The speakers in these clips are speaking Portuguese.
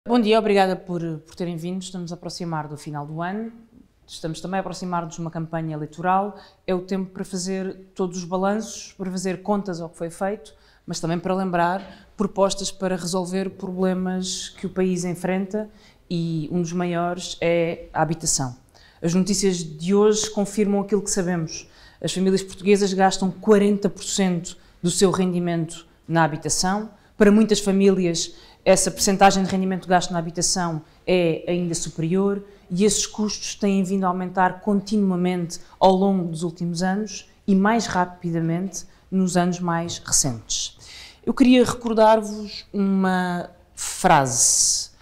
Bom dia, obrigada por terem vindo. Estamos a aproximar do final do ano, estamos também a aproximar-nos de uma campanha eleitoral. É o tempo para fazer todos os balanços, para fazer contas ao que foi feito, mas também para lembrar propostas para resolver problemas que o país enfrenta e um dos maiores é a habitação. As notícias de hoje confirmam aquilo que sabemos. As famílias portuguesas gastam 40% do seu rendimento na habitação. Para muitas famílias, essa percentagem de rendimento gasto na habitação é ainda superior e esses custos têm vindo a aumentar continuamente ao longo dos últimos anos e mais rapidamente nos anos mais recentes. Eu queria recordar-vos uma frase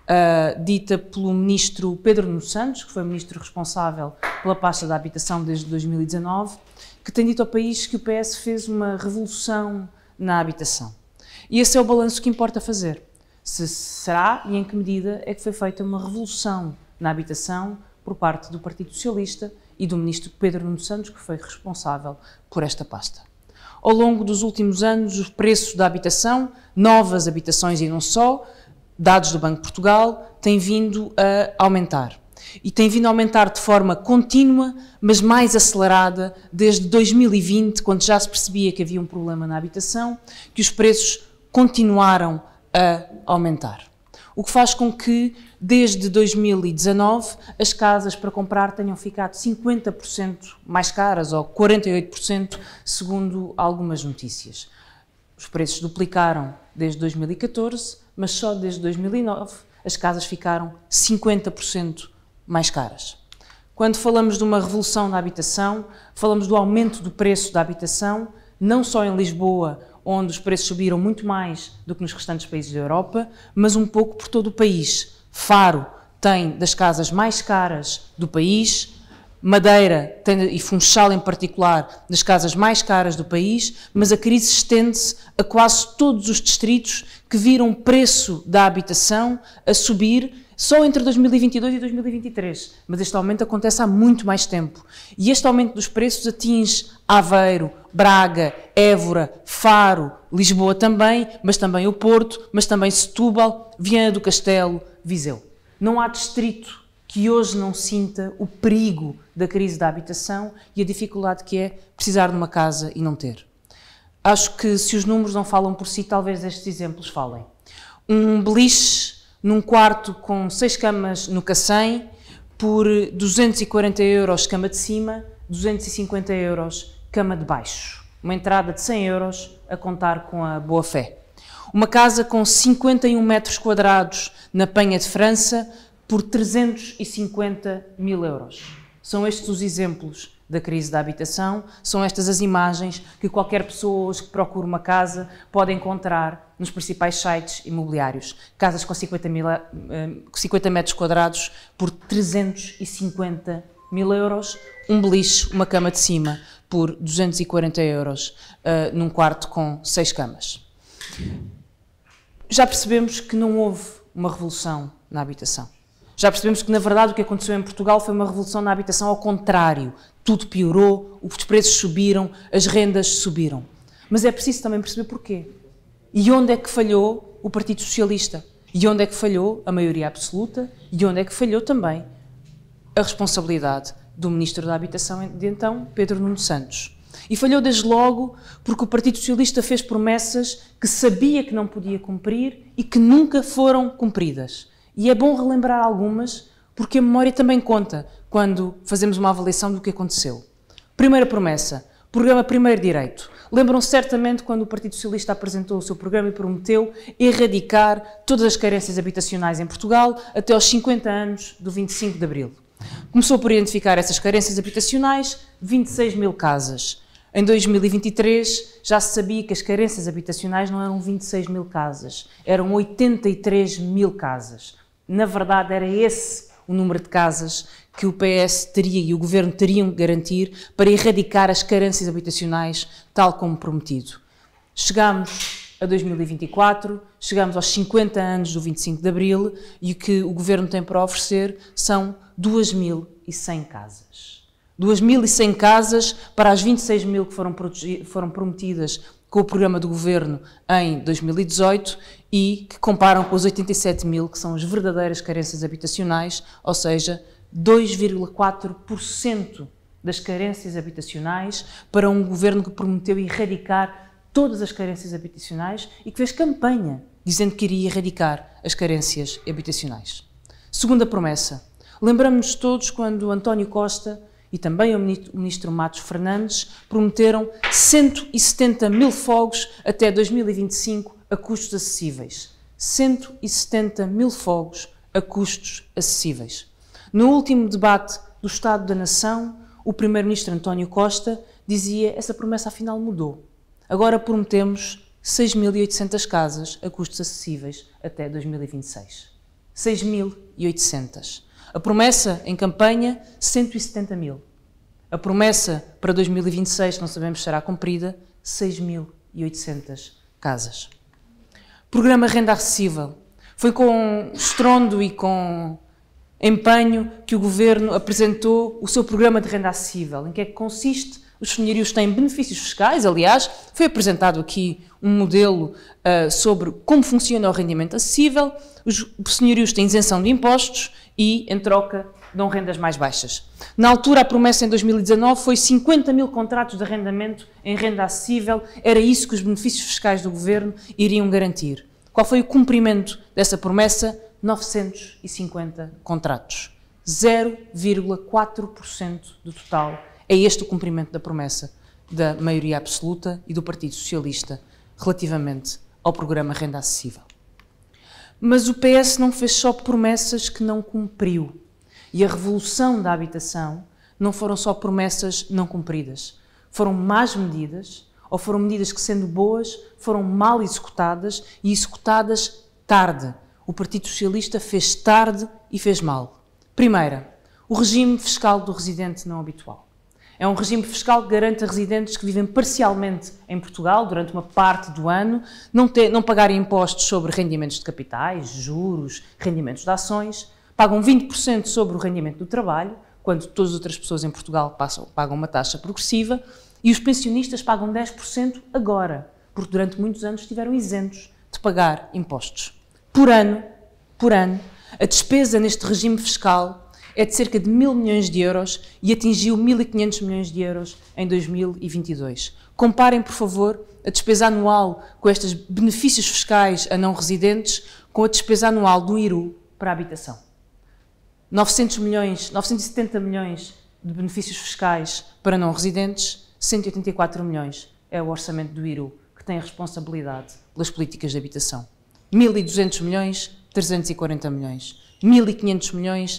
dita pelo ministro Pedro Nuno Santos, que foi o ministro responsável pela pasta da habitação desde 2019, que tem dito ao país que o PS fez uma revolução na habitação. E esse é o balanço que importa fazer. Se será e em que medida é que foi feita uma revolução na habitação por parte do Partido Socialista e do ministro Pedro Nuno Santos, que foi responsável por esta pasta. Ao longo dos últimos anos, o preço da habitação, novas habitações e não só, dados do Banco de Portugal, tem vindo a aumentar. E tem vindo a aumentar de forma contínua, mas mais acelerada, desde 2020, quando já se percebia que havia um problema na habitação, que os preços continuaram a aumentar. O que faz com que, desde 2019, as casas para comprar tenham ficado 50% mais caras, ou 48%, segundo algumas notícias. Os preços duplicaram desde 2014, mas só desde 2009 as casas ficaram 50% mais caras. Quando falamos de uma revolução na habitação, falamos do aumento do preço da habitação, não só em Lisboa, onde os preços subiram muito mais do que nos restantes países da Europa, mas um pouco por todo o país. Faro tem das casas mais caras do país, Madeira tem, e Funchal em particular, das casas mais caras do país, mas a crise estende-se a quase todos os distritos que viram o preço da habitação a subir só entre 2022 e 2023, mas este aumento acontece há muito mais tempo. E este aumento dos preços atinge Aveiro, Braga, Évora, Faro, Lisboa também, mas também o Porto, mas também Setúbal, Viana do Castelo, Viseu. Não há distrito que hoje não sinta o perigo da crise da habitação e a dificuldade que é precisar de uma casa e não ter. Acho que se os números não falam por si, talvez estes exemplos falem. Um beliche num quarto com 6 camas no Cacém, por 240 € cama de cima, 250 € cama de baixo. Uma entrada de 100 € a contar com a boa-fé. Uma casa com 51 metros quadrados na Penha de França, por 350 mil €. São estes os exemplos da crise da habitação, são estas as imagens que qualquer pessoa hoje que procura uma casa pode encontrar nos principais sites imobiliários. Casas com 50 metros quadrados por 350 mil €, um beliche, uma cama de cima por 240 € num quarto com 6 camas. Já percebemos que não houve uma revolução na habitação. Já percebemos que, na verdade, o que aconteceu em Portugal foi uma revolução na habitação ao contrário. Tudo piorou, os preços subiram, as rendas subiram. Mas é preciso também perceber porquê. E onde é que falhou o Partido Socialista? E onde é que falhou a maioria absoluta? E onde é que falhou também a responsabilidade do Ministro da Habitação de então, Pedro Nuno Santos? E falhou desde logo porque o Partido Socialista fez promessas que sabia que não podia cumprir e que nunca foram cumpridas. E é bom relembrar algumas, porque a memória também conta quando fazemos uma avaliação do que aconteceu. Primeira promessa, programa Primeiro Direito. Lembram-se certamente quando o Partido Socialista apresentou o seu programa e prometeu erradicar todas as carências habitacionais em Portugal até aos 50 anos do 25 de Abril. Começou por identificar essas carências habitacionais, 26 mil casas. Em 2023 já se sabia que as carências habitacionais não eram 26 mil casas, eram 83 mil casas. Na verdade, era esse o número de casas que o PS teria e o Governo teriam que garantir para erradicar as carências habitacionais, tal como prometido. Chegámos a 2024, chegamos aos 50 anos do 25 de Abril e o que o Governo tem para oferecer são 2.100 casas. 2.100 casas para as 26 mil que foram prometidas com o programa do Governo em 2018 e que comparam com os 87 mil, que são as verdadeiras carências habitacionais, ou seja, 2,4% das carências habitacionais para um governo que prometeu erradicar todas as carências habitacionais e que fez campanha dizendo que iria erradicar as carências habitacionais. Segunda promessa. Lembramos-nos todos quando António Costa e também o ministro Matos Fernandes prometeram 170 mil fogos até 2025 a custos acessíveis. 170 mil fogos a custos acessíveis. No último debate do Estado da Nação, o primeiro-ministro António Costa dizia essa promessa afinal mudou. Agora prometemos 6.800 casas a custos acessíveis até 2026. 6.800. A promessa em campanha, 170 mil. A promessa para 2026, não sabemos se será cumprida, 6.800 casas. Programa Renda Acessível. Foi com estrondo e com empenho que o Governo apresentou o seu programa de renda acessível. Em que é que consiste? Os senhorios têm benefícios fiscais, aliás, foi apresentado aqui um modelo sobre como funciona o rendimento acessível. Os senhorios têm isenção de impostos e, em troca, dão rendas mais baixas. Na altura, a promessa em 2019 foi 50 mil contratos de arrendamento em renda acessível. Era isso que os benefícios fiscais do Governo iriam garantir. Qual foi o cumprimento dessa promessa? 950 contratos. 0,4% do total. É este o cumprimento da promessa da maioria absoluta e do Partido Socialista relativamente ao programa Renda Acessível. Mas o PS não fez só promessas que não cumpriu. E a revolução da habitação não foram só promessas não cumpridas. Foram más medidas, ou foram medidas que, sendo boas, foram mal executadas e executadas tarde. O Partido Socialista fez tarde e fez mal. Primeira, o regime fiscal do residente não habitual. É um regime fiscal que garante a residentes que vivem parcialmente em Portugal durante uma parte do ano não pagarem impostos sobre rendimentos de capitais, juros, rendimentos de ações, pagam 20% sobre o rendimento do trabalho, quando todas as outras pessoas em Portugal pagam uma taxa progressiva, e os pensionistas pagam 10% agora, porque durante muitos anos estiveram isentos de pagar impostos. Por ano, a despesa neste regime fiscal é de cerca de 1.000 milhões de euros e atingiu 1.500 milhões de euros em 2022. Comparem, por favor, a despesa anual com estes benefícios fiscais a não residentes com a despesa anual do IRU para a habitação. 970 milhões de benefícios fiscais para não residentes, 184 milhões é o orçamento do IRU, que tem a responsabilidade pelas políticas de habitação. 1.200 milhões, 340 milhões. 1.500 milhões,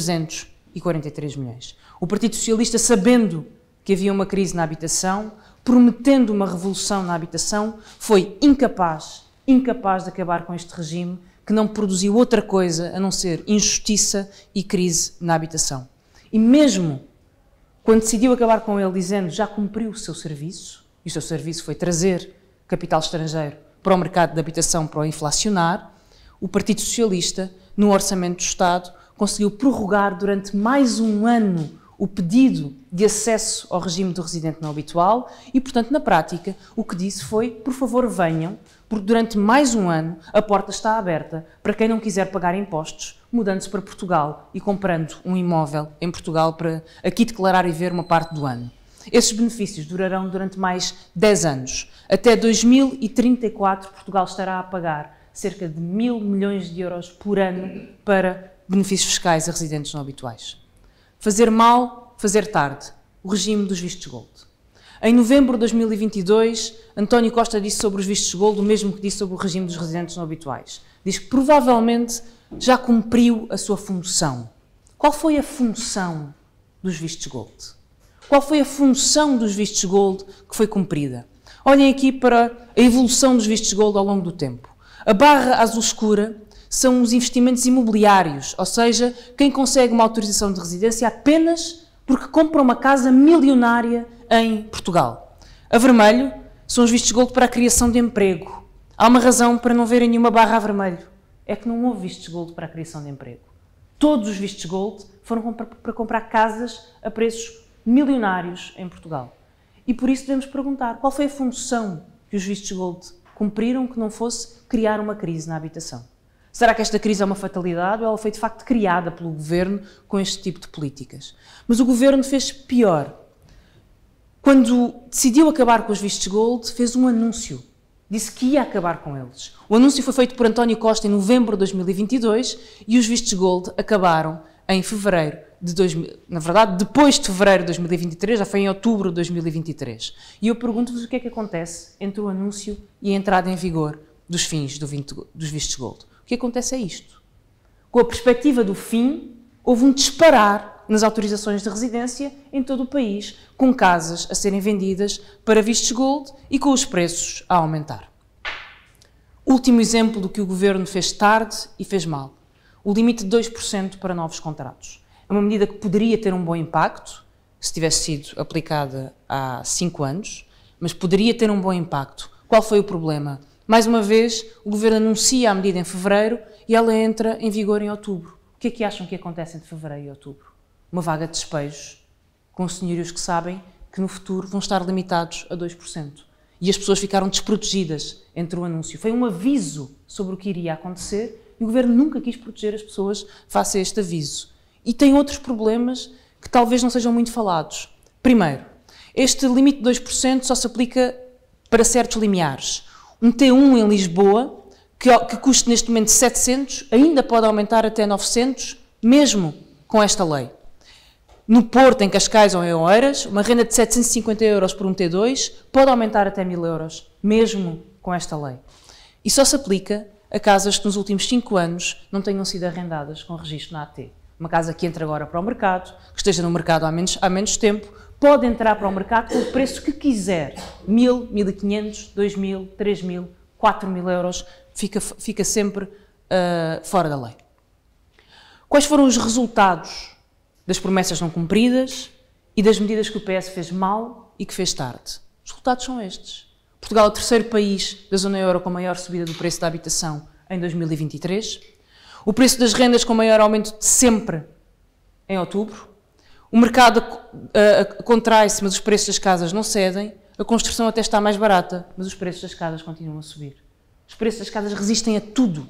343 milhões. O Partido Socialista, sabendo que havia uma crise na habitação, prometendo uma revolução na habitação, foi incapaz de acabar com este regime que não produziu outra coisa a não ser injustiça e crise na habitação. E mesmo quando decidiu acabar com ele dizendo já cumpriu o seu serviço, e o seu serviço foi trazer capital estrangeiro para o mercado de habitação para o inflacionar, o Partido Socialista, no Orçamento do Estado, conseguiu prorrogar durante mais um ano o pedido de acesso ao regime do residente não habitual e, portanto, na prática, o que disse foi, por favor, venham, porque durante mais um ano a porta está aberta para quem não quiser pagar impostos, mudando-se para Portugal e comprando um imóvel em Portugal para aqui declarar e ver uma parte do ano. Esses benefícios durarão durante mais 10 anos. Até 2034, Portugal estará a pagar cerca de 1.000 milhões de euros por ano para benefícios fiscais a residentes não habituais. Fazer mal, fazer tarde. O regime dos vistos gold. Em novembro de 2022, António Costa disse sobre os vistos gold o mesmo que disse sobre o regime dos residentes não habituais. Diz que provavelmente já cumpriu a sua função. Qual foi a função dos vistos gold? Qual foi a função dos vistos gold que foi cumprida? Olhem aqui para a evolução dos vistos gold ao longo do tempo. A barra azul escura são os investimentos imobiliários, ou seja, quem consegue uma autorização de residência apenas porque compra uma casa milionária em Portugal. A vermelho são os vistos gold para a criação de emprego. Há uma razão para não verem nenhuma barra a vermelho. É que não houve vistos gold para a criação de emprego. Todos os vistos gold foram para comprar casas a preços milionários em Portugal. E por isso devemos perguntar qual foi a função que os vistos gold cumpriram que não fosse criar uma crise na habitação. Será que esta crise é uma fatalidade ou ela foi de facto criada pelo Governo com este tipo de políticas? Mas o Governo fez pior. Quando decidiu acabar com os vistos gold, fez um anúncio. Disse que ia acabar com eles. O anúncio foi feito por António Costa em novembro de 2022 e os vistos gold acabaram em fevereiro de 2000, na verdade, depois de fevereiro de 2023, já foi em outubro de 2023. E eu pergunto-vos o que é que acontece entre o anúncio e a entrada em vigor dos fins dos vistos gold. O que acontece é isto. Com a perspectiva do fim, houve um disparar nas autorizações de residência em todo o país, com casas a serem vendidas para vistos gold e com os preços a aumentar. Último exemplo do que o Governo fez tarde e fez mal. O limite de 2% para novos contratos. É uma medida que poderia ter um bom impacto, se tivesse sido aplicada há 5 anos, mas poderia ter um bom impacto. Qual foi o problema? Mais uma vez, o Governo anuncia a medida em fevereiro e ela entra em vigor em outubro. O que é que acham que acontece entre fevereiro e outubro? Uma vaga de despejos, com senhorios que sabem que no futuro vão estar limitados a 2%. E as pessoas ficaram desprotegidas entre o anúncio. Foi um aviso sobre o que iria acontecer e o Governo nunca quis proteger as pessoas face a este aviso. E tem outros problemas que talvez não sejam muito falados. Primeiro, este limite de 2% só se aplica para certos limiares. Um T1 em Lisboa, que custa neste momento 700, ainda pode aumentar até 900, mesmo com esta lei. No Porto, em Cascais ou em Oeiras, uma renda de 750 euros por um T2 pode aumentar até 1000 euros, mesmo com esta lei. E só se aplica a casas que nos últimos 5 anos não tenham sido arrendadas com registro na AT. Uma casa que entra agora para o mercado, que esteja no mercado há menos tempo, pode entrar para o mercado com o preço que quiser. 1000, 1500, 2000, 3000, 4000 euros, fica sempre fora da lei. Quais foram os resultados das promessas não cumpridas e das medidas que o PS fez mal e que fez tarde? Os resultados são estes. Portugal é o terceiro país da zona euro com maior subida do preço da habitação em 2023. O preço das rendas com maior aumento de sempre em outubro. O mercado contrai-se, mas os preços das casas não cedem. A construção até está mais barata, mas os preços das casas continuam a subir. Os preços das casas resistem a tudo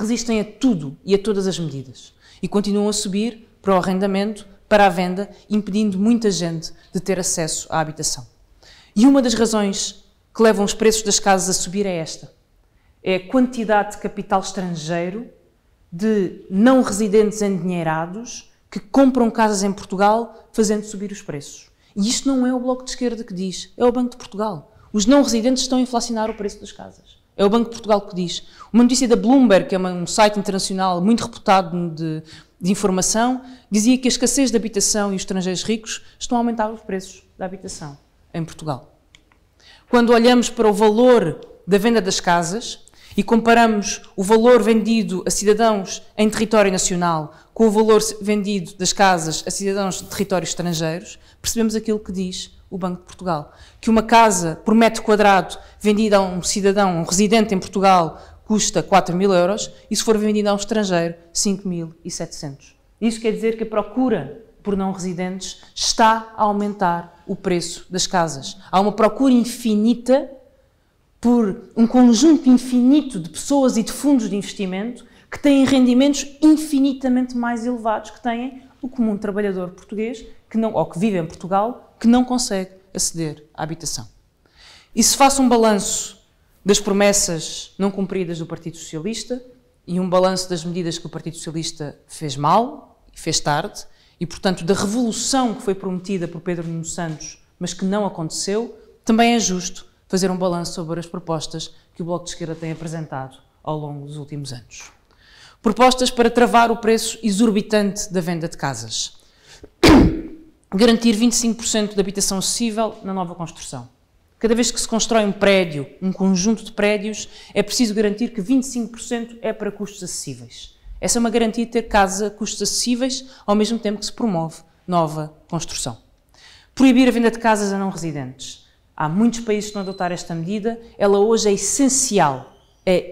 e a todas as medidas. E continuam a subir para o arrendamento, para a venda, impedindo muita gente de ter acesso à habitação. E uma das razões que levam os preços das casas a subir é esta. É a quantidade de capital estrangeiro, de não residentes endinheirados, que compram casas em Portugal, fazendo subir os preços. E isto não é o Bloco de Esquerda que diz, é o Banco de Portugal. Os não residentes estão a inflacionar o preço das casas. É o Banco de Portugal que diz. Uma notícia da Bloomberg, que é um site internacional muito reputado de informação, dizia que a escassez de habitação e os estrangeiros ricos estão a aumentar os preços da habitação em Portugal. Quando olhamos para o valor da venda das casas e comparamos o valor vendido a cidadãos em território nacional com o valor vendido das casas a cidadãos de territórios estrangeiros, percebemos aquilo que diz o Banco de Portugal, que uma casa por metro quadrado vendida a um cidadão, um residente em Portugal, custa 4000 euros e se for vendida a um estrangeiro, 5700. Isso quer dizer que a procura por não residentes está a aumentar o preço das casas. Há uma procura infinita por um conjunto infinito de pessoas e de fundos de investimento que têm rendimentos infinitamente mais elevados que têm o comum trabalhador português ou que vive em Portugal, que não consegue aceder à habitação. E se faço um balanço das promessas não cumpridas do Partido Socialista e um balanço das medidas que o Partido Socialista fez mal e fez tarde, e, portanto, da revolução que foi prometida por Pedro Nuno Santos, mas que não aconteceu, também é justo fazer um balanço sobre as propostas que o Bloco de Esquerda tem apresentado ao longo dos últimos anos. Propostas para travar o preço exorbitante da venda de casas. Garantir 25% de habitação acessível na nova construção. Cada vez que se constrói um prédio, um conjunto de prédios, é preciso garantir que 25% é para custos acessíveis. Essa é uma garantia de ter casa a custos acessíveis, ao mesmo tempo que se promove nova construção. Proibir a venda de casas a não residentes. Há muitos países que estão a adotar esta medida. Ela hoje é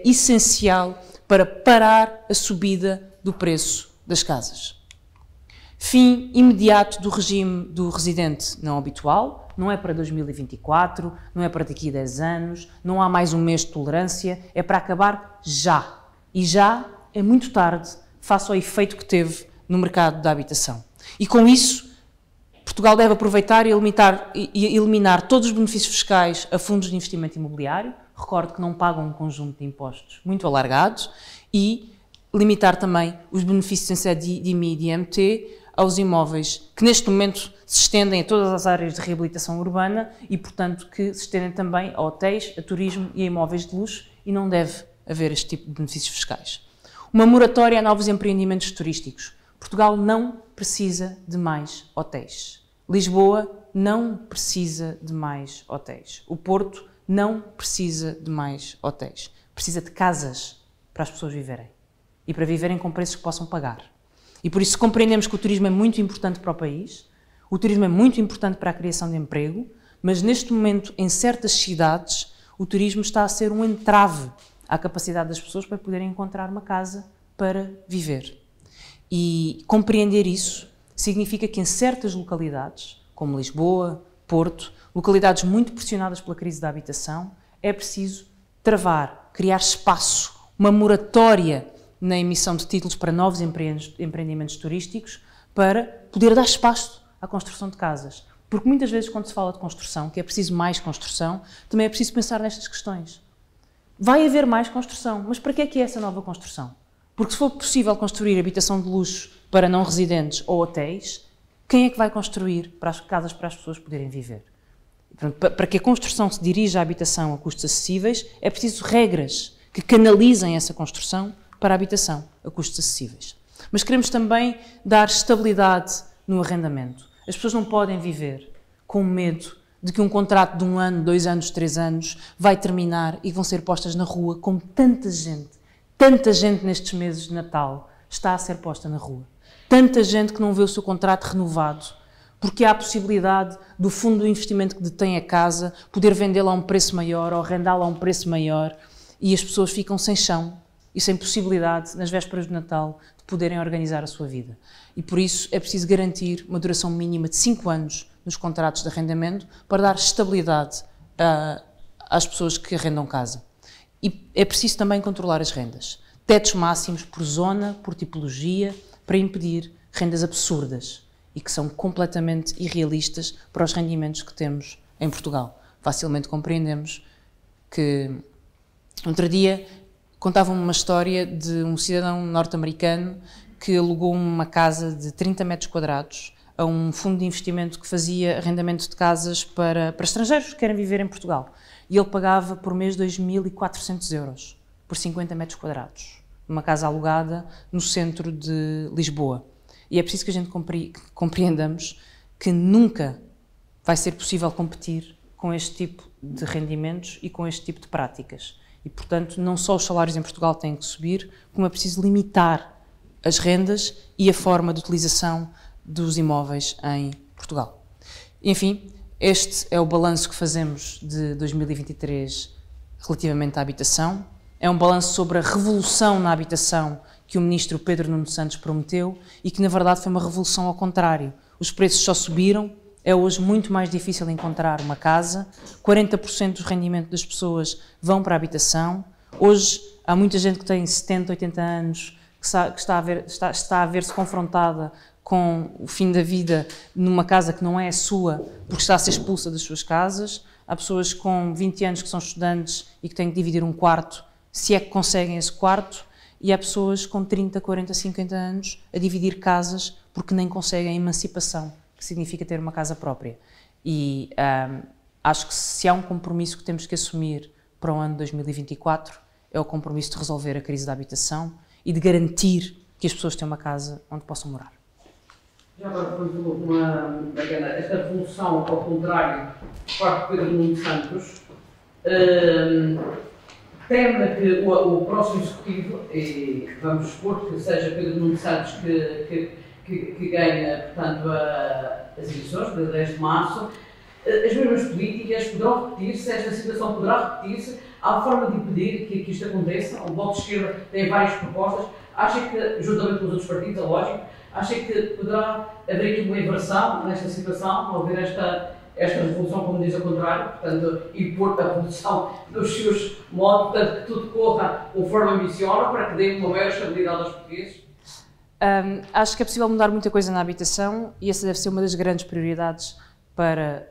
essencial para parar a subida do preço das casas. Fim imediato do regime do residente não habitual, não é para 2024, não é para daqui a 10 anos, não há mais um mês de tolerância, é para acabar já. E já é muito tarde, face ao efeito que teve no mercado da habitação. E com isso, Portugal deve aproveitar e eliminar todos os benefícios fiscais a fundos de investimento imobiliário, recordo que não pagam um conjunto de impostos muito alargados, e limitar também os benefícios em sede de IMI e de IMT aos imóveis que neste momento se estendem a todas as áreas de reabilitação urbana e, portanto, que se estendem também a hotéis, a turismo e a imóveis de luxo, e não deve haver este tipo de benefícios fiscais. Uma moratória a novos empreendimentos turísticos. Portugal não precisa de mais hotéis. Lisboa não precisa de mais hotéis. O Porto não precisa de mais hotéis. Precisa de casas para as pessoas viverem. E para viverem com preços que possam pagar. E por isso compreendemos que o turismo é muito importante para o país, o turismo é muito importante para a criação de emprego, mas neste momento, em certas cidades, o turismo está a ser um entrave à capacidade das pessoas para poderem encontrar uma casa para viver. E compreender isso significa que em certas localidades, como Lisboa, Porto, localidades muito pressionadas pela crise da habitação, é preciso travar, criar espaço, uma moratória na emissão de títulos para novos empreendimentos turísticos, para poder dar espaço à construção de casas. Porque muitas vezes quando se fala de construção, que é preciso mais construção, também é preciso pensar nestas questões. Vai haver mais construção, mas para que é essa nova construção? Porque se for possível construir habitação de luxo para não residentes ou hotéis, quem é que vai construir para as casas para as pessoas poderem viver? Para que a construção se dirija à habitação a custos acessíveis, é preciso regras que canalizem essa construção para a habitação a custos acessíveis. Mas queremos também dar estabilidade no arrendamento. As pessoas não podem viver com medo de que um contrato de 1 ano, 2 anos, 3 anos vai terminar e vão ser postas na rua, como tanta gente nestes meses de Natal está a ser posta na rua. Tanta gente que não vê o seu contrato renovado, porque há a possibilidade do fundo de investimento que detém a casa poder vendê-la a um preço maior ou arrendá-la a um preço maior, e as pessoas ficam sem chão e sem possibilidade, nas vésperas de Natal, de poderem organizar a sua vida. E por isso é preciso garantir uma duração mínima de 5 anos nos contratos de arrendamento para dar estabilidade às pessoas que arrendam casa. E é preciso também controlar as rendas. Tetos máximos por zona, por tipologia, para impedir rendas absurdas e que são completamente irrealistas para os rendimentos que temos em Portugal. Facilmente compreendemos que, outro dia, contavam-me uma história de um cidadão norte-americano que alugou uma casa de 30 metros quadrados a um fundo de investimento que fazia arrendamento de casas para estrangeiros que querem viver em Portugal. E ele pagava por mês 2.400 euros por 50 metros quadrados, numa casa alugada no centro de Lisboa. E é preciso que a gente compreendamos que nunca vai ser possível competir com este tipo de rendimentos e com este tipo de práticas. E, portanto, não só os salários em Portugal têm que subir, como é preciso limitar as rendas e a forma de utilização dos imóveis em Portugal. Enfim, este é o balanço que fazemos de 2023 relativamente à habitação. É um balanço sobre a revolução na habitação que o ministro Pedro Nuno Santos prometeu e que, na verdade, foi uma revolução ao contrário. Os preços só subiram, é hoje muito mais difícil encontrar uma casa, 40% do rendimento das pessoas vão para a habitação. Hoje há muita gente que tem 70, 80 anos que está a ver-se confrontada com o fim da vida numa casa que não é a sua, porque está a ser expulsa das suas casas. Há pessoas com 20 anos que são estudantes e que têm que dividir um quarto, se é que conseguem esse quarto, e há pessoas com 30, 40, 50 anos a dividir casas porque nem conseguem a emancipação, que significa ter uma casa própria. E acho que se há um compromisso que temos que assumir para o ano 2024, é o compromisso de resolver a crise da habitação e de garantir que as pessoas têm uma casa onde possam morar. Já agora foi esta revolução ao contrário por parte de Pedro Nuno Santos, teme que o próximo executivo, e vamos supor que seja Pedro Nuno Santos que ganha, portanto, as eleições de 10 de março, as mesmas políticas poderão repetir-se, esta situação poderá repetir-se. Há forma de impedir que isto aconteça. O Bloco de Esquerda tem várias propostas. Acha que, juntamente com os outros partidos, é lógico, acha que poderá haver aqui uma inversão nesta situação, ao haver esta revolução, como diz ao contrário, portanto, impor a revolução nos seus modos, portanto, que tudo corra conforme ambiciona, para que dê uma maior estabilidade aos portugueses? Acho que é possível mudar muita coisa na habitação e essa deve ser uma das grandes prioridades para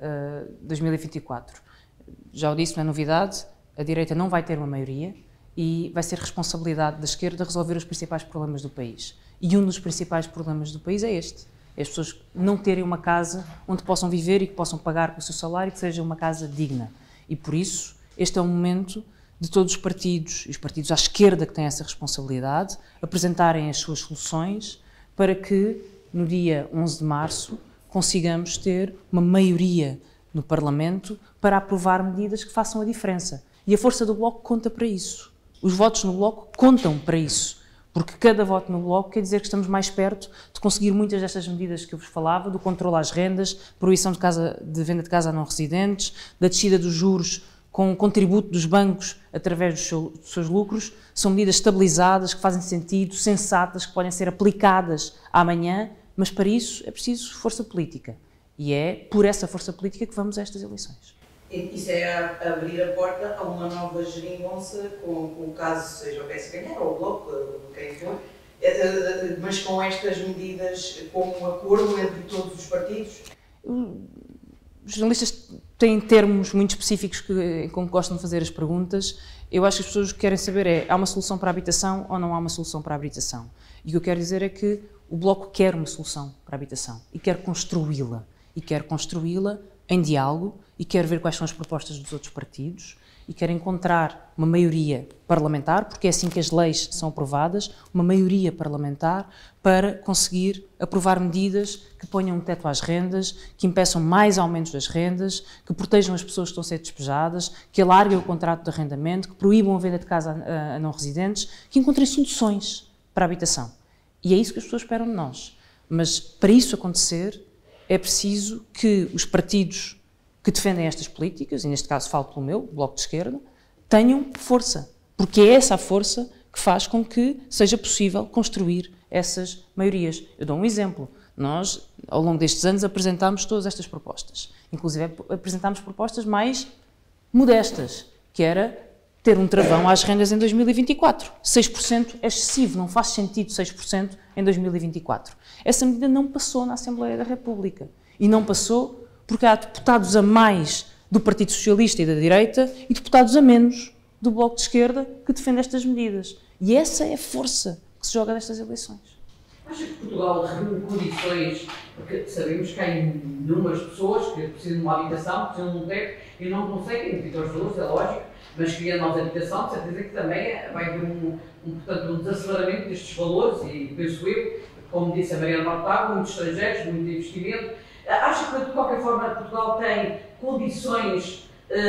2024. Já o disse, não é novidade, a direita não vai ter uma maioria e vai ser responsabilidade da esquerda resolver os principais problemas do país. E um dos principais problemas do país é este. É as pessoas não terem uma casa onde possam viver e que possam pagar com o seu salário e que seja uma casa digna. E por isso, este é um momento de todos os partidos, e os partidos à esquerda que têm essa responsabilidade, apresentarem as suas soluções para que, no dia 11 de março, consigamos ter uma maioria no Parlamento para aprovar medidas que façam a diferença. E a força do Bloco conta para isso. Os votos no Bloco contam para isso. Porque cada voto no Bloco quer dizer que estamos mais perto de conseguir muitas destas medidas que eu vos falava, do controle às rendas, proibição de venda de casa a não residentes, da descida dos juros com o contributo dos bancos através dos seus lucros. São medidas estabilizadas, que fazem sentido, sensatas, que podem ser aplicadas amanhã, mas para isso é preciso força política. E é por essa força política que vamos a estas eleições. Isso é abrir a porta a uma nova geringonça, com o caso seja o PS ganhar ou o Bloco, quem for, mas com estas medidas, com um acordo entre todos os partidos? Os jornalistas têm termos muito específicos com que gostam de fazer as perguntas. Eu acho que as pessoas querem saber há uma solução para a habitação ou não há uma solução para a habitação? E o que eu quero dizer é que o Bloco quer uma solução para a habitação e quer construí-la. E quer construí-la em diálogo e quer ver quais são as propostas dos outros partidos e quer encontrar uma maioria parlamentar, porque é assim que as leis são aprovadas, uma maioria parlamentar para conseguir aprovar medidas que ponham um teto às rendas, que impeçam mais aumentos das rendas, que protejam as pessoas que estão a ser despejadas, que alarguem o contrato de arrendamento, que proíbam a venda de casa a não residentes, que encontrem soluções para a habitação. E é isso que as pessoas esperam de nós. Mas para isso acontecer, é preciso que os partidos que defendem estas políticas, e neste caso falo pelo meu, o Bloco de Esquerda, tenham força, porque é essa a força que faz com que seja possível construir essas maiorias. Eu dou um exemplo. Nós, ao longo destes anos, apresentámos todas estas propostas. Inclusive, apresentámos propostas mais modestas, que era ter um travão às rendas em 2024. 6% é excessivo, não faz sentido 6% em 2024. Essa medida não passou na Assembleia da República. E não passou porque há deputados a mais do Partido Socialista e da direita e deputados a menos do Bloco de Esquerda que defendem estas medidas. E essa é a força que se joga nestas eleições. Acha que Portugal reúne condições, porque sabemos que há inúmeras pessoas que precisam de uma habitação, precisam de um teto e não conseguem, Vitor falou, é lógico, mas criando novas habitação, de certeza que também vai haver portanto, um desaceleramento destes valores e penso eu, como disse a Mariana Mortágua, muitos estrangeiros, muito investimento. Acha que de qualquer forma Portugal tem condições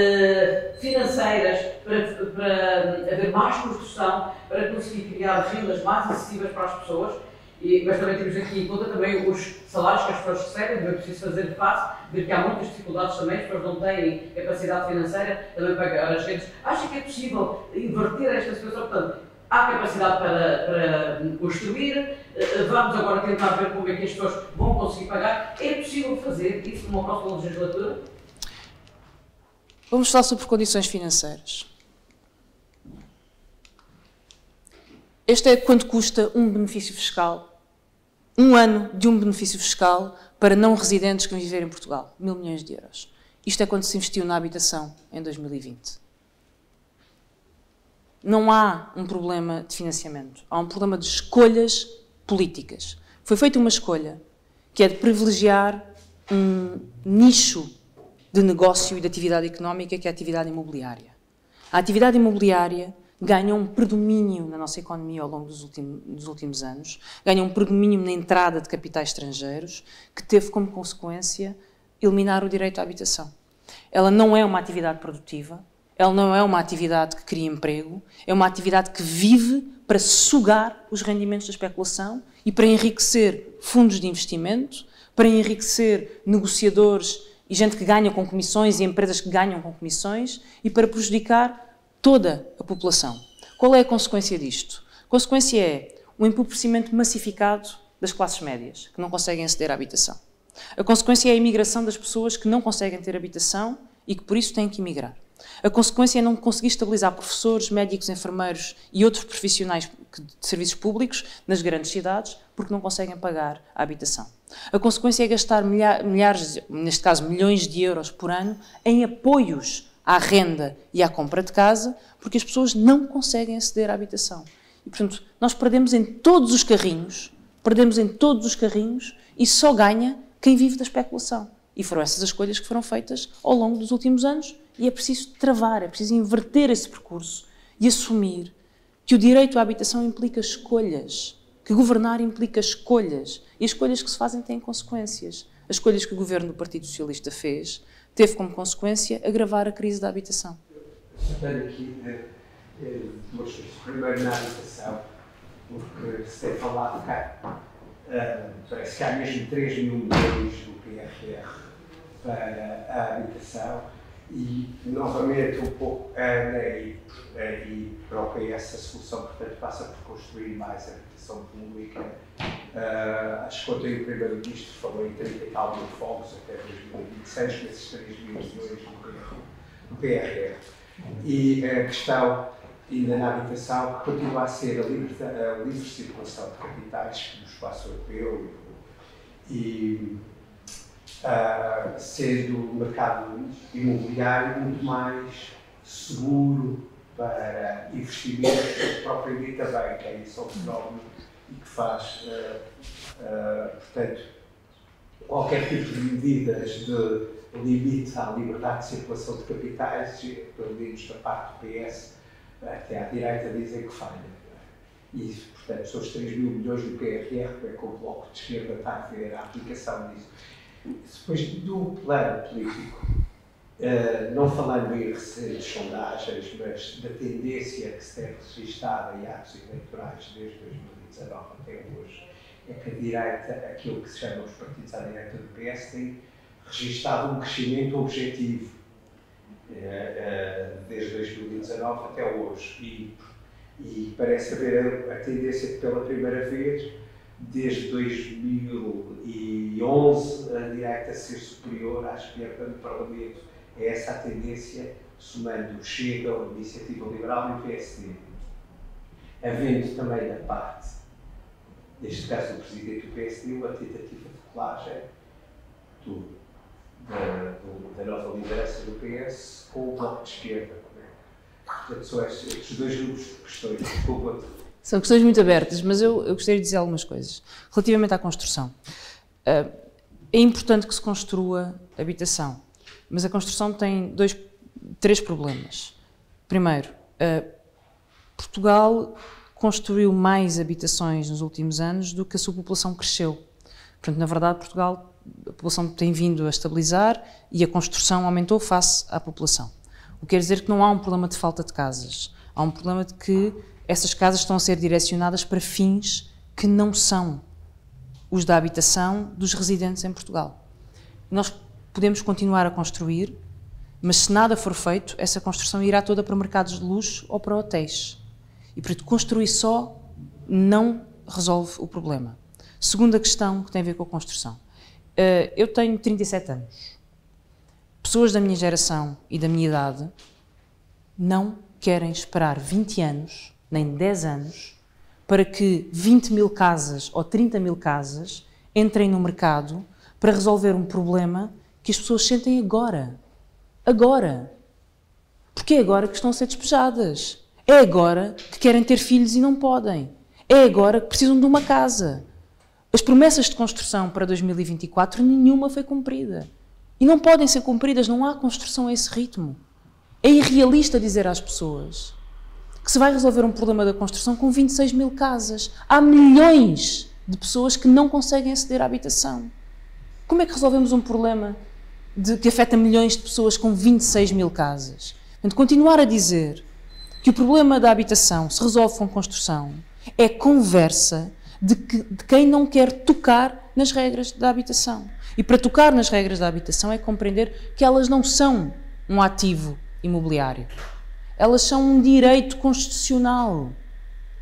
financeiras para haver mais construção, para conseguir criar rendas mais acessíveis para as pessoas? Mas também temos aqui em conta também os salários que as pessoas recebem, também é preciso fazer face, ver que há muitas dificuldades também, as pessoas não têm capacidade financeira também para pagar as rendas. Acha que é possível inverter esta situação? Portanto, há capacidade para construir, vamos agora tentar ver como é que as pessoas vão conseguir pagar. É possível fazer isso numa próxima legislatura? Vamos falar sobre condições financeiras. Este é quanto custa um benefício fiscal, um ano de um benefício fiscal para não residentes que viverem em Portugal, 1.000 milhões de euros. Isto é quanto se investiu na habitação em 2020. Não há um problema de financiamento, há um problema de escolhas políticas. Foi feita uma escolha que é de privilegiar um nicho de negócio e de atividade económica que é a atividade imobiliária. A atividade imobiliária ganha um predomínio na nossa economia ao longo dos últimos anos, ganha um predomínio na entrada de capitais estrangeiros, que teve como consequência eliminar o direito à habitação. Ela não é uma atividade produtiva, ela não é uma atividade que cria emprego, é uma atividade que vive para sugar os rendimentos da especulação e para enriquecer fundos de investimento, para enriquecer negociadores e gente que ganha com comissões e empresas que ganham com comissões e para prejudicar toda a população. Qual é a consequência disto? A consequência é o empobrecimento massificado das classes médias, que não conseguem aceder à habitação. A consequência é a imigração das pessoas que não conseguem ter habitação e que por isso têm que emigrar. A consequência é não conseguir estabilizar professores, médicos, enfermeiros e outros profissionais de serviços públicos nas grandes cidades porque não conseguem pagar a habitação. A consequência é gastar milhares, neste caso milhões de euros por ano, em apoios à renda e à compra de casa porque as pessoas não conseguem aceder à habitação. E, portanto, nós perdemos em todos os carrinhos e só ganha quem vive da especulação. E foram essas as escolhas que foram feitas ao longo dos últimos anos e é preciso travar, é preciso inverter esse percurso e assumir que o direito à habitação implica escolhas, que governar implica escolhas e as escolhas que se fazem têm consequências. As escolhas que o governo do Partido Socialista fez teve como consequência agravar a crise da habitação. Tenho aqui duas coisas. Primeiro, na habitação, porque se tem falado cá, parece que há mesmo 3 mil milhões do PRR para a habitação e, novamente, um pouco e para o PS a solução, portanto, passa por construir mais habitação pública. Acho que ontem o Primeiro-Ministro falou em 30 e tal mil fogos até 2026, nesses 3 mil milhões do PRR. E a questão, ainda na habitação, continua a ser a livre circulação de capitais no espaço europeu e sendo o mercado imobiliário muito mais seguro para investimentos, propriamente a banca. Isso é um fenómeno que faz, portanto, qualquer tipo de medidas de limite à liberdade de circulação de capitais, pelo menos da parte do PS, até à direita dizem que falha. E, portanto, são os 3 mil milhões do PRR, como é que o Bloco de Esquerda está a ver a aplicação disso. Depois, do plano político, não falando em recentes sondagens, mas da tendência que se tem registada em atos eleitorais desde 2019 até hoje, é que a direita, aquilo que se chama os partidos à direita do PS, tem registado um crescimento objetivo desde 2019 até hoje. E parece haver a tendência que, pela primeira vez, desde 2011, a direita ser superior à esquerda no Parlamento. É essa a tendência, somando o Chega, a Iniciativa Liberal e o PSD. Havendo também da parte, neste caso do Presidente do PSD, uma tentativa de colagem da nova liderança do PS com o Bloco de Esquerda. Portanto, são estes dois grupos de questões. São questões muito abertas, mas eu gostaria de dizer algumas coisas. Relativamente à construção, é importante que se construa habitação, mas a construção tem 3 problemas. Primeiro, Portugal construiu mais habitações nos últimos anos do que a sua população cresceu. Portanto, na verdade, Portugal, a população tem vindo a estabilizar e a construção aumentou face à população. O que quer dizer que não há um problema de falta de casas, há um problema de que essas casas estão a ser direcionadas para fins que não são os da habitação dos residentes em Portugal. Nós podemos continuar a construir, mas se nada for feito, essa construção irá toda para mercados de luxo ou para hotéis. E, portanto, construir só não resolve o problema. Segunda questão que tem a ver com a construção. Eu tenho 37 anos. Pessoas da minha geração e da minha idade não querem esperar 20 anos, nem 10 anos, para que 20 mil casas ou 30 mil casas entrem no mercado para resolver um problema que as pessoas sentem agora. Agora. Porque é agora que estão a ser despejadas. É agora que querem ter filhos e não podem. É agora que precisam de uma casa. As promessas de construção para 2024, nenhuma foi cumprida. E não podem ser cumpridas, não há construção a esse ritmo. É irrealista dizer às pessoas que se vai resolver um problema da construção com 26 mil casas. Há milhões de pessoas que não conseguem aceder à habitação. Como é que resolvemos um problema que afeta milhões de pessoas com 26 mil casas? Portanto, continuar a dizer que o problema da habitação se resolve com construção é conversa de quem não quer tocar nas regras da habitação. E para tocar nas regras da habitação é compreender que elas não são um ativo imobiliário. Elas são um direito constitucional.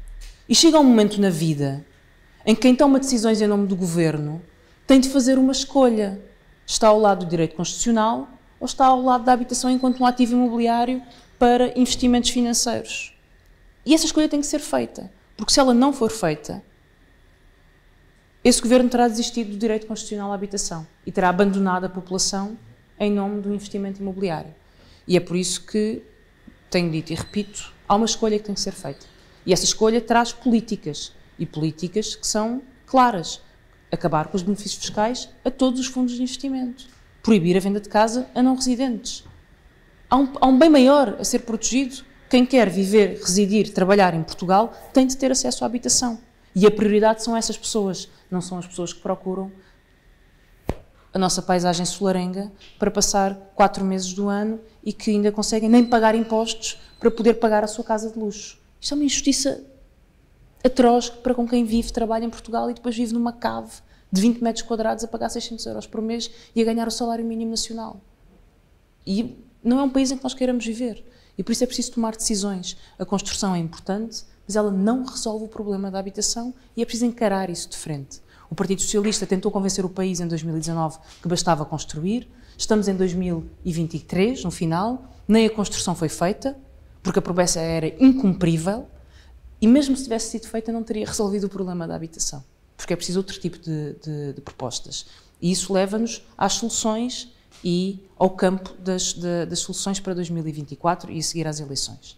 E chega um momento na vida em que quem toma decisões em nome do governo tem de fazer uma escolha. Está ao lado do direito constitucional ou está ao lado da habitação enquanto um ativo imobiliário para investimentos financeiros. E essa escolha tem que ser feita, porque se ela não for feita, esse governo terá desistido do direito constitucional à habitação e terá abandonado a população em nome do investimento imobiliário. E é por isso que, tenho dito e repito, há uma escolha que tem que ser feita. E essa escolha traz políticas, e políticas que são claras. Acabar com os benefícios fiscais a todos os fundos de investimento. Proibir a venda de casa a não residentes. Há um bem maior a ser protegido. Quem quer viver, residir, trabalhar em Portugal tem de ter acesso à habitação. E a prioridade são essas pessoas, não são as pessoas que procuram a nossa paisagem solarenga para passar 4 meses do ano e que ainda conseguem nem pagar impostos para poder pagar a sua casa de luxo. Isto é uma injustiça atroz para com quem vive, trabalha em Portugal e depois vive numa cave de 20 metros quadrados a pagar 600 euros por mês e a ganhar o salário mínimo nacional. E não é um país em que nós queiramos viver. E por isso é preciso tomar decisões. A construção é importante, mas ela não resolve o problema da habitação e é preciso encarar isso de frente. O Partido Socialista tentou convencer o país em 2019 que bastava construir. Estamos em 2023, no final. Nem a construção foi feita, porque a promessa era incumprível. E mesmo se tivesse sido feita, não teria resolvido o problema da habitação. Porque é preciso outro tipo de propostas. E isso leva-nos às soluções e ao campo das soluções para 2024 e a seguir às eleições.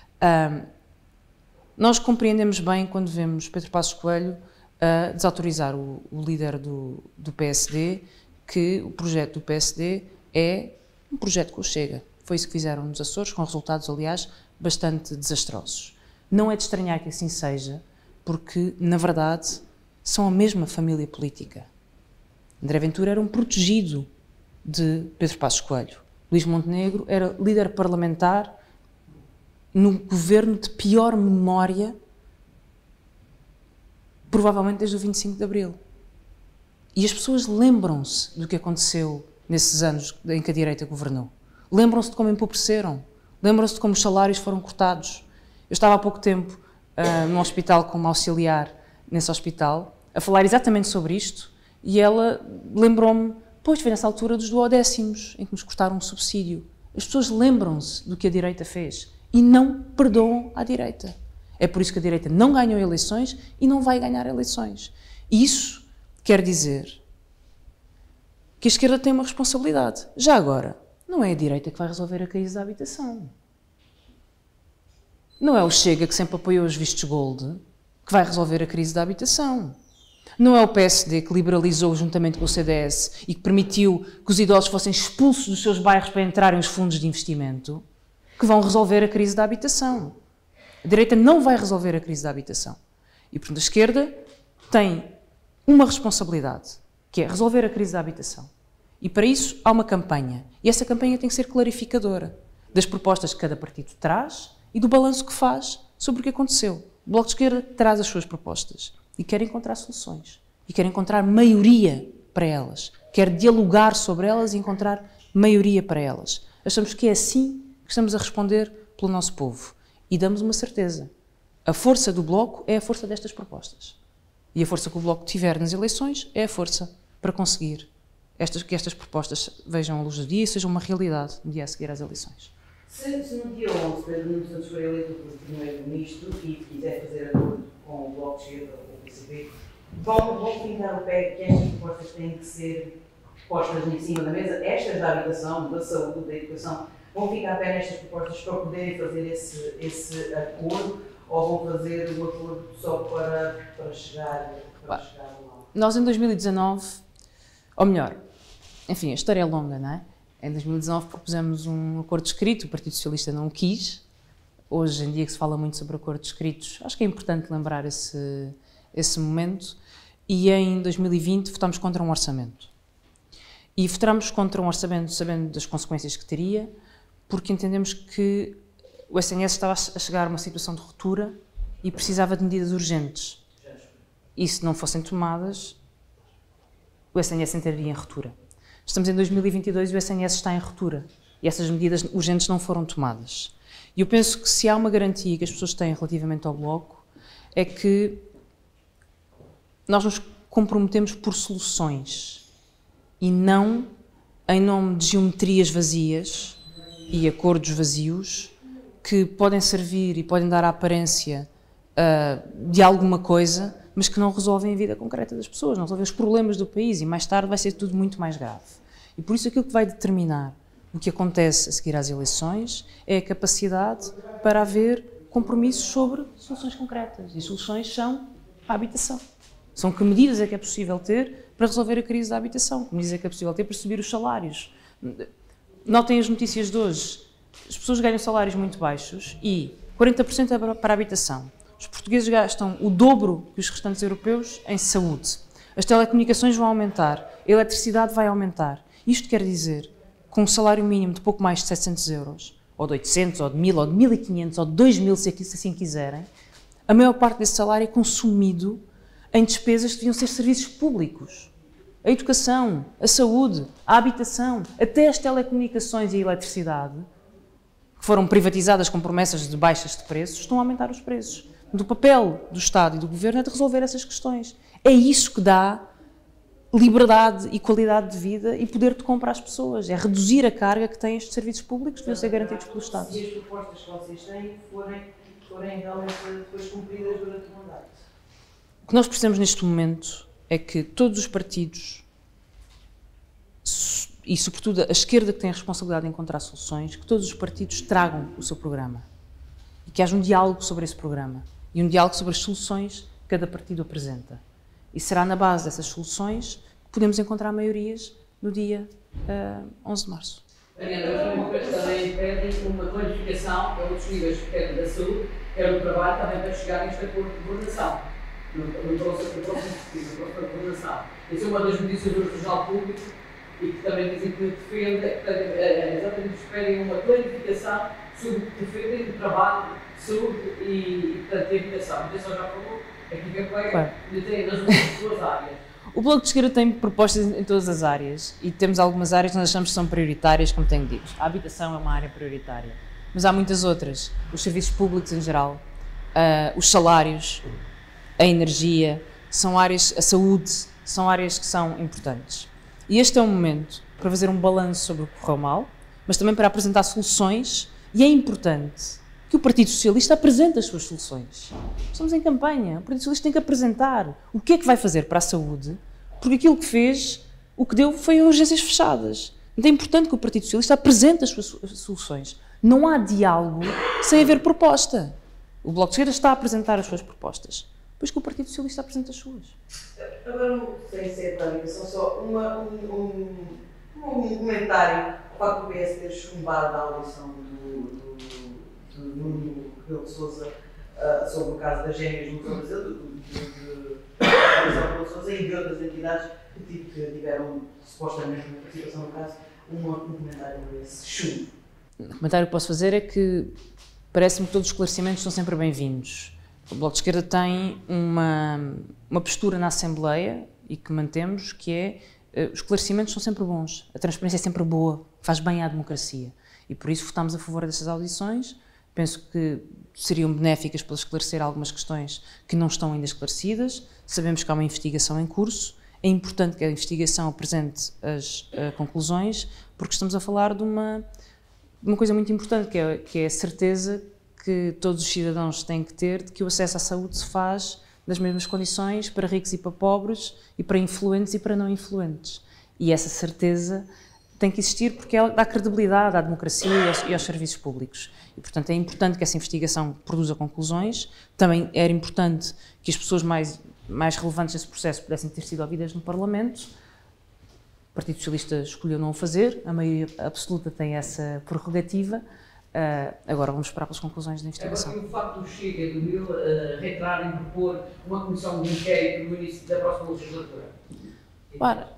Nós compreendemos bem quando vemos Pedro Passos Coelho a desautorizar o líder do PSD, que o projeto do PSD é um projeto que o Chega. Foi isso que fizeram nos Açores, com resultados, aliás, bastante desastrosos. Não é de estranhar que assim seja, porque, na verdade, são a mesma família política. André Ventura era um protegido de Pedro Passos Coelho. Luís Montenegro era líder parlamentar no governo de pior memória, provavelmente desde o 25 de Abril. E as pessoas lembram-se do que aconteceu nesses anos em que a direita governou. Lembram-se de como empobreceram. Lembram-se de como os salários foram cortados. Eu estava há pouco tempo num hospital como auxiliar nesse hospital, a falar exatamente sobre isto, e ela lembrou-me, pois foi nessa altura dos duodécimos, em que nos cortaram um subsídio. As pessoas lembram-se do que a direita fez e não perdoam à direita. É por isso que a direita não ganhou eleições e não vai ganhar eleições. E isso quer dizer que a esquerda tem uma responsabilidade. Já agora, não é a direita que vai resolver a crise da habitação. Não é o Chega, que sempre apoiou os vistos gold, que vai resolver a crise da habitação. Não é o PSD que liberalizou juntamente com o CDS e que permitiu que os idosos fossem expulsos dos seus bairros para entrarem os fundos de investimento que vão resolver a crise da habitação. A direita não vai resolver a crise da habitação. E, portanto, a esquerda tem uma responsabilidade, que é resolver a crise da habitação. E, para isso, há uma campanha. E essa campanha tem que ser clarificadora das propostas que cada partido traz e do balanço que faz sobre o que aconteceu. O Bloco de Esquerda traz as suas propostas e quer encontrar soluções. E quer encontrar maioria para elas. Quer dialogar sobre elas e encontrar maioria para elas. Achamos que é assim que estamos a responder pelo nosso povo. E damos uma certeza. A força do Bloco é a força destas propostas. E a força que o Bloco tiver nas eleições é a força para conseguir que estas propostas vejam a luz do dia e sejam uma realidade no dia a seguir às eleições. Se no dia 11 Pedro Nuno Santos for eleito por primeiro-ministro e quiser fazer acordo com o Bloco de Esquerda ou o PCP, vão pintar o pé que estas propostas têm que ser postas em cima da mesa, estas da habitação, da saúde, da educação, vão ficar a pé nestas propostas para poderem fazer esse acordo ou vão fazer o acordo só para chegar lá? Nós em 2019, ou melhor, enfim, a história é longa, não é? Em 2019 propusemos um acordo escrito, o Partido Socialista não o quis. Hoje em dia que se fala muito sobre acordos escritos, acho que é importante lembrar esse momento. E em 2020 votámos contra um orçamento. E votámos contra um orçamento sabendo das consequências que teria, porque entendemos que o SNS estava a chegar a uma situação de ruptura e precisava de medidas urgentes. E se não fossem tomadas, o SNS entraria em ruptura. Estamos em 2022 e o SNS está em ruptura. E essas medidas urgentes não foram tomadas. E eu penso que se há uma garantia que as pessoas têm relativamente ao Bloco, é que nós nos comprometemos por soluções e não em nome de geometrias vazias e acordos vazios que podem servir e podem dar a aparência de alguma coisa, mas que não resolvem a vida concreta das pessoas, não resolvem os problemas do país, e mais tarde vai ser tudo muito mais grave. E por isso aquilo que vai determinar o que acontece a seguir às eleições é a capacidade para haver compromissos sobre soluções concretas. E soluções são a habitação. São que medidas é que é possível ter para resolver a crise da habitação, que medidas é que é possível ter para subir os salários. Notem as notícias de hoje. As pessoas ganham salários muito baixos e 40% é para a habitação. Os portugueses gastam o dobro que os restantes europeus em saúde. As telecomunicações vão aumentar, a eletricidade vai aumentar. Isto quer dizer, com um salário mínimo de pouco mais de 700 euros, ou de 800, ou de 1000, ou de 1500, ou de 2000, se assim quiserem, a maior parte desse salário é consumido em despesas que deviam ser serviços públicos. A educação, a saúde, a habitação, até as telecomunicações e a eletricidade, que foram privatizadas com promessas de baixas de preços, estão a aumentar os preços. O papel do Estado e do Governo é de resolver essas questões. É isso que dá liberdade e qualidade de vida e poder de compra às pessoas. É reduzir a carga que têm estes serviços públicos que deviam ser garantidos pelo Estado. Se as propostas que vocês têm forem realmente depois cumpridas durante o mandato? O que nós precisamos neste momento é que todos os partidos, e sobretudo a esquerda que tem a responsabilidade de encontrar soluções, que todos os partidos tragam o seu programa e que haja um diálogo sobre esse programa e um diálogo sobre as soluções que cada partido apresenta. E será na base dessas soluções que podemos encontrar maiorias no dia 11 de março. Mariana, uma coisa também pedem uma clarificação a outros níveis, quer da saúde, quer do trabalho, também para chegar a este acordo de governação. No próximo acordo de governação. Essa é uma das notícias do Jornal Público e que também dizem que defendem, exatamente esperem uma clarificação sobre o que defendem de trabalho, de saúde e de habitação. A habitação já falou, aqui vem colega, tem nas duas áreas. O Bloco de Esquerda tem propostas em todas as áreas e temos algumas áreas que nós achamos que são prioritárias, como tenho dito. A habitação é uma área prioritária, mas há muitas outras. Os serviços públicos em geral, os salários, a energia, são áreas, a saúde, são áreas que são importantes. E este é um momento para fazer um balanço sobre o que correu mal, mas também para apresentar soluções, e é importante que o Partido Socialista apresente as suas soluções. Estamos em campanha, o Partido Socialista tem que apresentar o que é que vai fazer para a saúde, porque aquilo que fez, o que deu foi urgências fechadas. Então é importante que o Partido Socialista apresente as suas soluções. Não há diálogo sem haver proposta. O Bloco de Esquerda está a apresentar as suas propostas, pois que o Partido Socialista apresenta as suas. Agora, sem ser tânica, só um comentário para o PS ter chumbado a audição do Nuno Rebelo de Sousa sobre o caso das gêmeas no Brasil, Rebelo de Sousa e de outras entidades que tiveram supostamente uma participação no caso, um comentário a esse chumbo. O comentário que posso fazer é que parece-me que todos os esclarecimentos são sempre bem-vindos. O Bloco de Esquerda tem uma postura na Assembleia e que mantemos, que é os esclarecimentos são sempre bons, a transparência é sempre boa, faz bem à democracia. E por isso votamos a favor dessas audições. Penso que seriam benéficas para esclarecer algumas questões que não estão ainda esclarecidas. Sabemos que há uma investigação em curso. É importante que a investigação apresente as conclusões, porque estamos a falar de uma coisa muito importante, que é a certeza que todos os cidadãos têm que ter de que o acesso à saúde se faz nas mesmas condições para ricos e para pobres, e para influentes e para não influentes. E essa certeza tem que existir porque ela dá credibilidade à democracia e aos serviços públicos. E, portanto, é importante que essa investigação produza conclusões. Também era importante que as pessoas mais relevantes nesse processo pudessem ter sido ouvidas no Parlamento. O Partido Socialista escolheu não o fazer, a maioria absoluta tem essa prerrogativa. Agora vamos esperar pelas conclusões da investigação. Agora, o facto do Chega e do MIL reiterarem propor uma comissão de inquérito no início da próxima legislatura? Ora,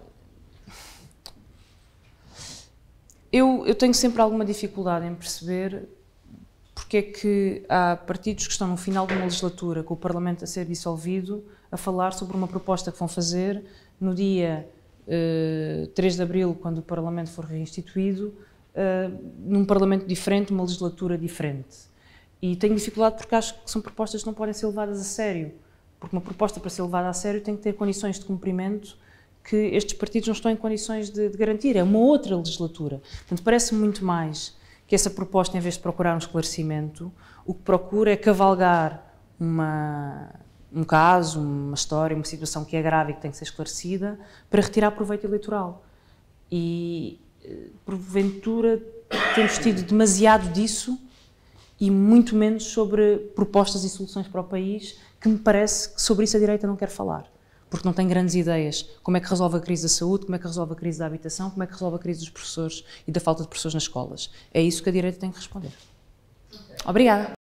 eu tenho sempre alguma dificuldade em perceber porque é que há partidos que estão no final de uma legislatura, com o Parlamento a ser dissolvido, a falar sobre uma proposta que vão fazer no dia 3 de Abril, quando o Parlamento for reinstituído, num Parlamento diferente, uma legislatura diferente. E tenho dificuldade porque acho que são propostas que não podem ser levadas a sério. Porque uma proposta para ser levada a sério tem que ter condições de cumprimento que estes partidos não estão em condições de garantir. É uma outra legislatura. Portanto, parece-me muito mais que essa proposta, em vez de procurar um esclarecimento, o que procura é cavalgar um caso, uma história, uma situação que é grave e que tem que ser esclarecida para retirar proveito eleitoral. E, porventura, temos tido demasiado disso e muito menos sobre propostas e soluções para o país, que me parece que sobre isso a direita não quer falar, porque não tem grandes ideias. Como é que resolve a crise da saúde, como é que resolve a crise da habitação, como é que resolve a crise dos professores e da falta de professores nas escolas. É isso que a direita tem que responder. Obrigada.